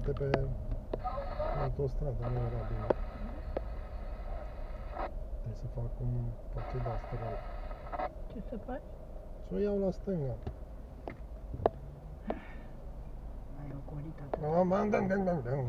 poate pe autostradă, nu era bine. Trebuie să fac un procedaster ăla. Ce să faci? Să o iau la stânga. Ai ocolit atât.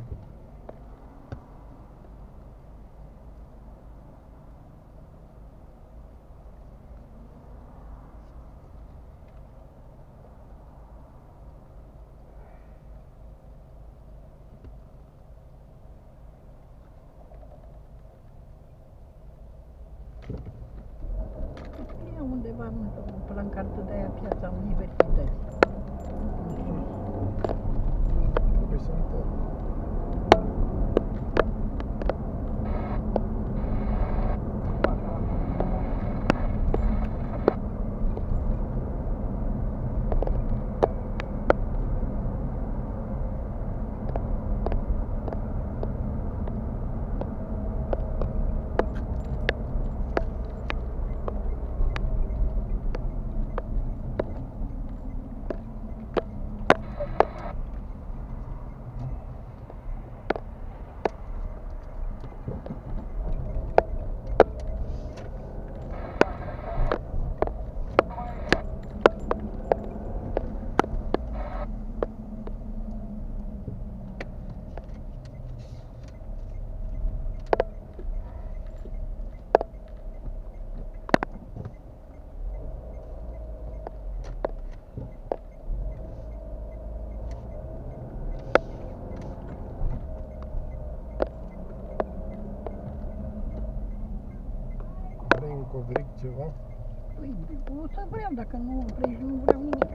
E undeva în plancartă de aia, Piața Universității. Trebuie să întorc. Vrei un covric ceva? Păi, o să vreau, dacă nu vrei, nu vreau nimic.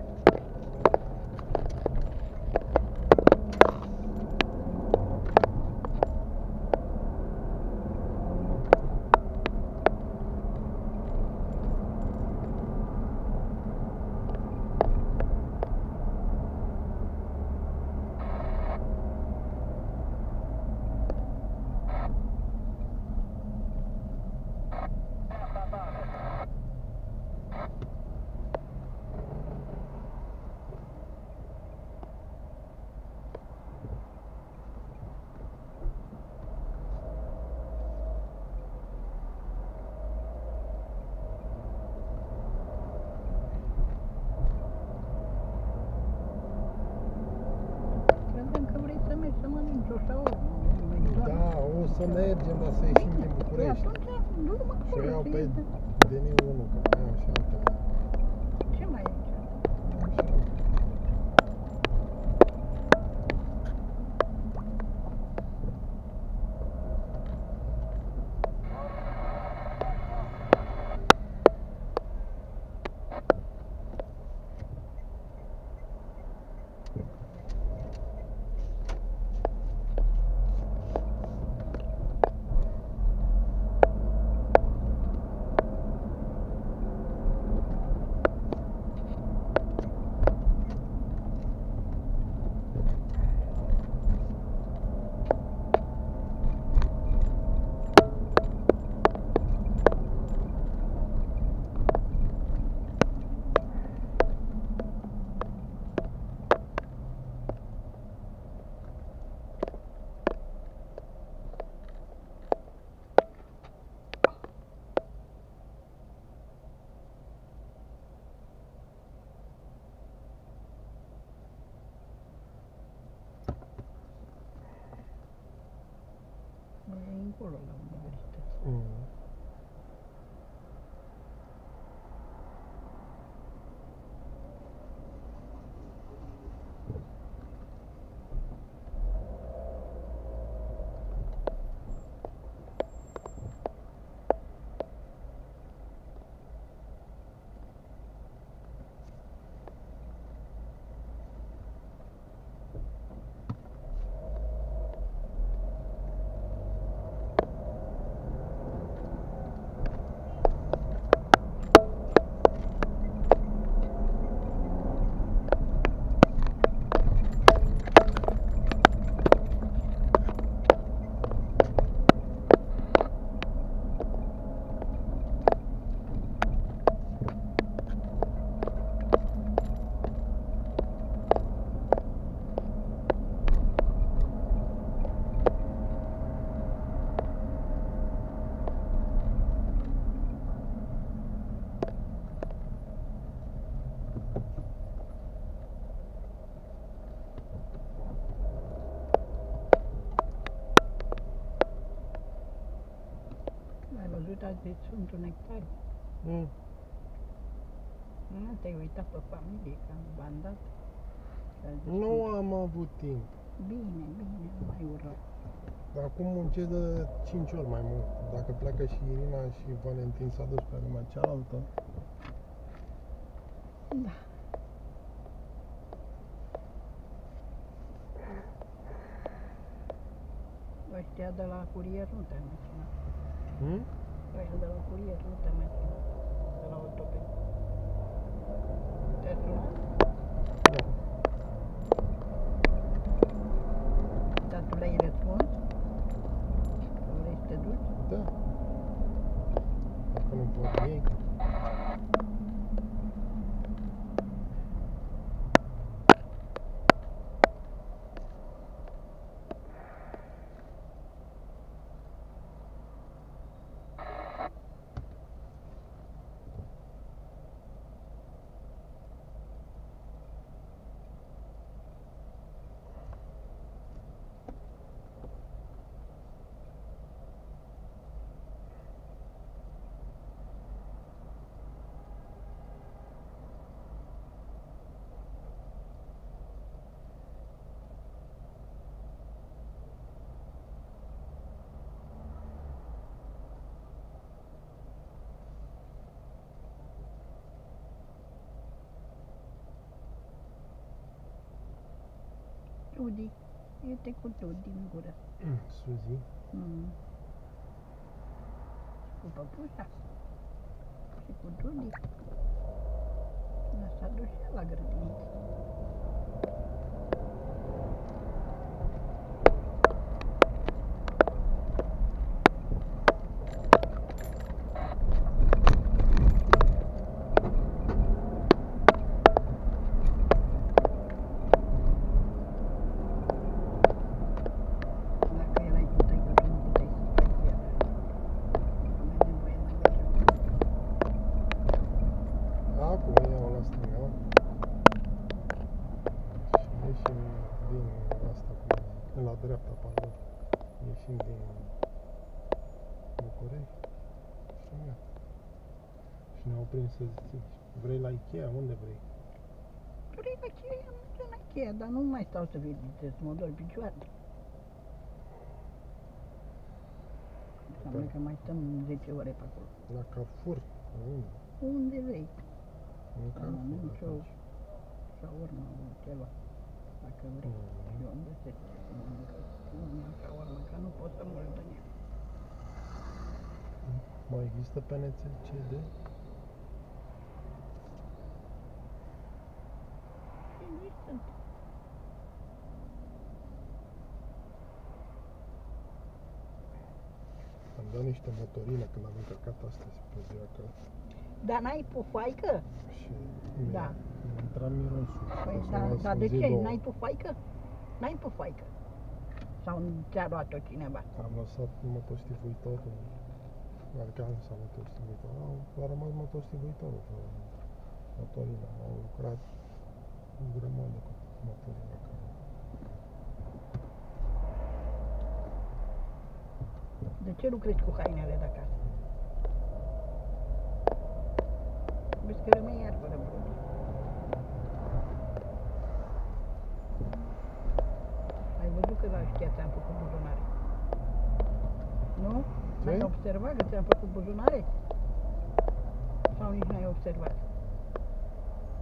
Credeam că vrei să mergi să mănânci o șaormă. Da, o să mergem, dar să ieșim din Păi București. atunci, du-mă Și o acolo, iau să pe iei. DN1, că mai am și altele. Ce mai e aici? Am și altele. E încolo la universitate. Mm. zis sunt un hectar. Mm. Nu te-ai uitat pe familie, că v-am dat. Și a zis, Nu am avut timp. Bine, bine, nu mai ură. Acum muncesc de 5 ori mai mult. Dacă pleacă și Irina și Valentin s-a dus pe lumea cealaltă. Da. Ăștia de la curier nu te-am mai sunat. Hmm? Ăștia de la curier nu te-am mai sunat. De la ortoped. Te-a sunat? Da. Dar tu le-ai răspuns? Că vrei să te duci? Da. Dacă nu pot ei. Tudi. Uite cu Tudi în gură. Suzi. Cu păpușa. Și cu Tudi. S-a dus și el la grădiniță. Dacă erai cu taică, tu nu puteai să stai cu ea. Nu ai nevoie de merge. Acum iau la stânga. Și ieșim din asta, la dreapta, pardon. Ieșim din București. Și gata. Și ne oprim să zici, vrei la Ikea? Unde vrei? Vrei la Ikea? Nu mergem la Ikea, dar nu mai stau să vizitez, mă dor picioarele. Înseamnă că mai stăm 10 ore pe acolo. La Carrefour? Unde? Unde vrei. În Să Carrefour mănânci o atunci. șaurma, ceva, dacă vrei. Și eu îmi găsesc să mănânc lumea șaurma, că nu pot să mă uit în ea. Mai există pe NCD? Există. Am dat niște motorine când am încărcat astăzi pe ziua că Dar n-ai pufaică? și Da. mi-a intrat mirosul. Păi, O să da, las dar o de zi, ce? două. N-ai pufaică? N-ai pufaică. Sau ți-a luat-o cineva? Am lăsat motostivuitorul, adică am lăsat motostivuitorul, a rămas motostivuitorul fără motorină. Au lucrat o grămadă cu motorina care... De ce lucrezi cu hainele de acasă? Vezi că rămâi iar fără blugi. Ai văzut că la ăștia ți-am făcut buzunare? Nu? Ce? N-ai observat că ți-am făcut buzunare? Sau nici n-ai observat?